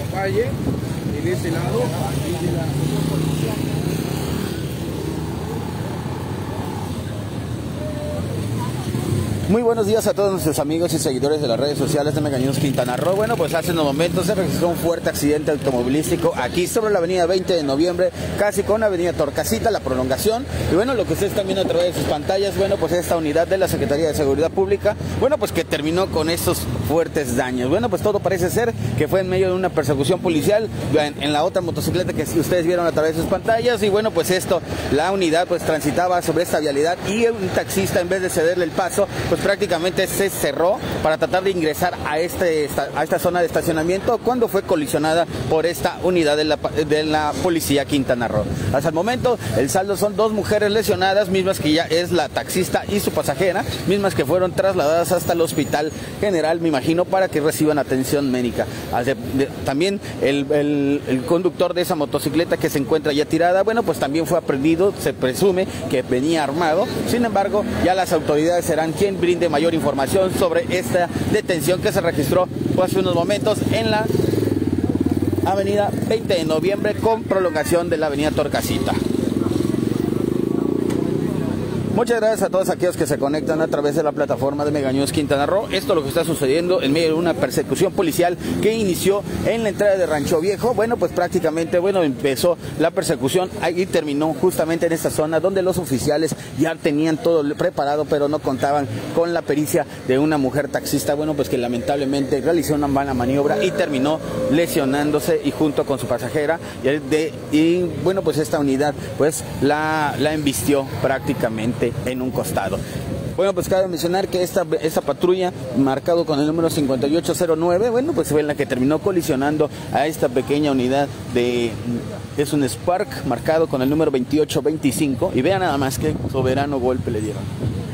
calle, en este lado, y de la Muy buenos días a todos nuestros amigos y seguidores de las redes sociales de Mega News Quintana Roo. Bueno, pues hace unos momentos se registró un fuerte accidente automovilístico aquí sobre la avenida 20 de noviembre, casi con la avenida Torcasita, la prolongación. Y bueno, lo que ustedes están viendo a través de sus pantallas, bueno, pues esta unidad de la Secretaría de Seguridad Pública, bueno, pues que terminó con estos fuertes daños. Bueno, pues todo parece ser que fue en medio de una persecución policial en la otra motocicleta que ustedes vieron a través de sus pantallas. Y bueno, pues la unidad pues transitaba sobre esta vialidad y un taxista, en vez de cederle el paso, pues prácticamente se cerró para tratar de ingresar a esta zona de estacionamiento cuando fue colisionada por esta unidad de la policía Quintana Roo. Hasta el momento el saldo son 2 mujeres lesionadas, mismas que ya es la taxista y su pasajera, mismas que fueron trasladadas hasta el hospital general, me imagino, para que reciban atención médica. También el conductor de esa motocicleta que se encuentra ya tirada, bueno, pues también fue aprehendido, se presume que venía armado. Sin embargo, ya las autoridades serán quien brinde mayor información sobre esta detención que se registró hace unos momentos en la avenida 20 de noviembre con prolongación de la avenida Torcasita. Muchas gracias a todos aquellos que se conectan a través de la plataforma de Mega News Quintana Roo. Esto es lo que está sucediendo en medio de una persecución policial que inició en la entrada de Rancho Viejo. Bueno, pues prácticamente, empezó la persecución y terminó justamente en esta zona donde los oficiales ya tenían todo preparado, pero no contaban con la pericia de una mujer taxista, bueno, pues que lamentablemente realizó una mala maniobra y terminó lesionándose y junto con su pasajera. Y bueno, pues esta unidad pues la embistió prácticamente en un costado. Bueno, pues cabe mencionar que esta patrulla, marcado con el número 5809, bueno, pues fue la que terminó colisionando a esta pequeña unidad es un Spark, marcado con el número 2825, y vean nada más qué soberano golpe le dieron.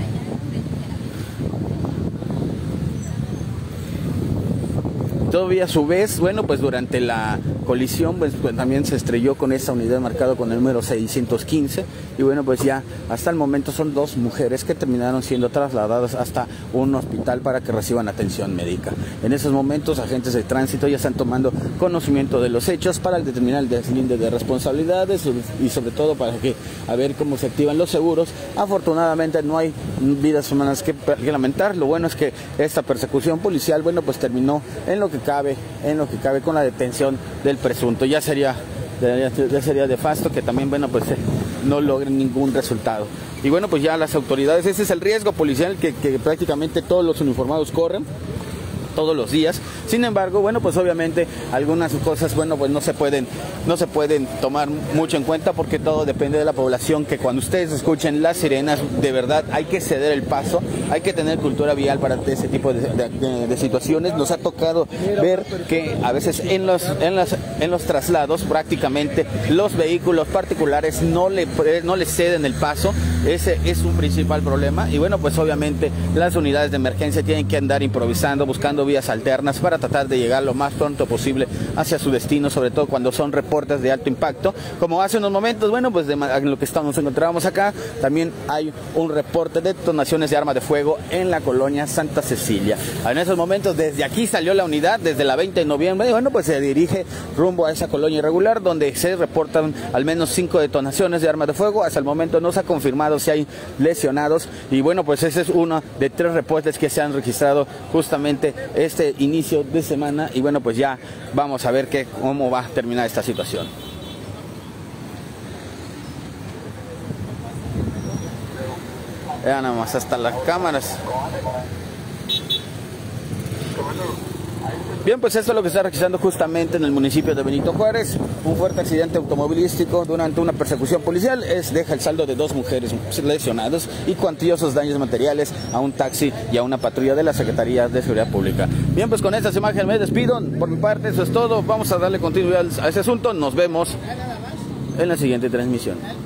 Todavía a su vez, bueno, pues durante la colisión pues también se estrelló con esta unidad marcado con el número 615 y bueno, pues ya hasta el momento son 2 mujeres que terminaron siendo trasladadas hasta un hospital para que reciban atención médica. En esos momentos agentes de tránsito ya están tomando conocimiento de los hechos para determinar el deslinde de responsabilidades y sobre todo para a ver cómo se activan los seguros. Afortunadamente no hay vidas humanas que lamentar. Lo bueno es que esta persecución policial, bueno, pues terminó en lo que cabe con la detención del presunto. Ya sería de fasto que también, bueno, pues no logren ningún resultado. Y bueno, pues ya las autoridades, ese es el riesgo policial que prácticamente todos los uniformados corren todos los días. Sin embargo, bueno, pues obviamente algunas cosas, bueno, pues no se pueden tomar mucho en cuenta porque todo depende de la población, que cuando ustedes escuchen las sirenas, de verdad hay que ceder el paso, hay que tener cultura vial para ese tipo de situaciones. Nos ha tocado ver que a veces en los traslados prácticamente los vehículos particulares no le ceden el paso. Ese es un principal problema y bueno, pues obviamente las unidades de emergencia tienen que andar improvisando, buscando vías alternas para tratar de llegar lo más pronto posible hacia su destino, sobre todo cuando son reportes de alto impacto, como hace unos momentos. Bueno, pues en lo que nos encontrábamos acá, también hay un reporte de detonaciones de arma de fuego en la colonia Santa Cecilia. En esos momentos, desde aquí salió la unidad, desde la 20 de noviembre, y bueno, pues se dirige rumbo a esa colonia irregular, donde se reportan al menos 5 detonaciones de arma de fuego. Hasta el momento no se ha confirmado si hay lesionados, y bueno, pues ese es uno de 3 reportes que se han registrado justamente este inicio de semana. Y bueno, pues ya vamos a ver cómo va a terminar esta situación. Vean nada más, hasta las cámaras. Bien, pues esto es lo que está registrando justamente en el municipio de Benito Juárez. Un fuerte accidente automovilístico durante una persecución policial deja el saldo de 2 mujeres lesionadas y cuantiosos daños materiales a un taxi y a una patrulla de la Secretaría de Seguridad Pública. Bien, pues con estas imágenes me despido. Por mi parte, eso es todo. Vamos a darle continuidad a ese asunto. Nos vemos en la siguiente transmisión.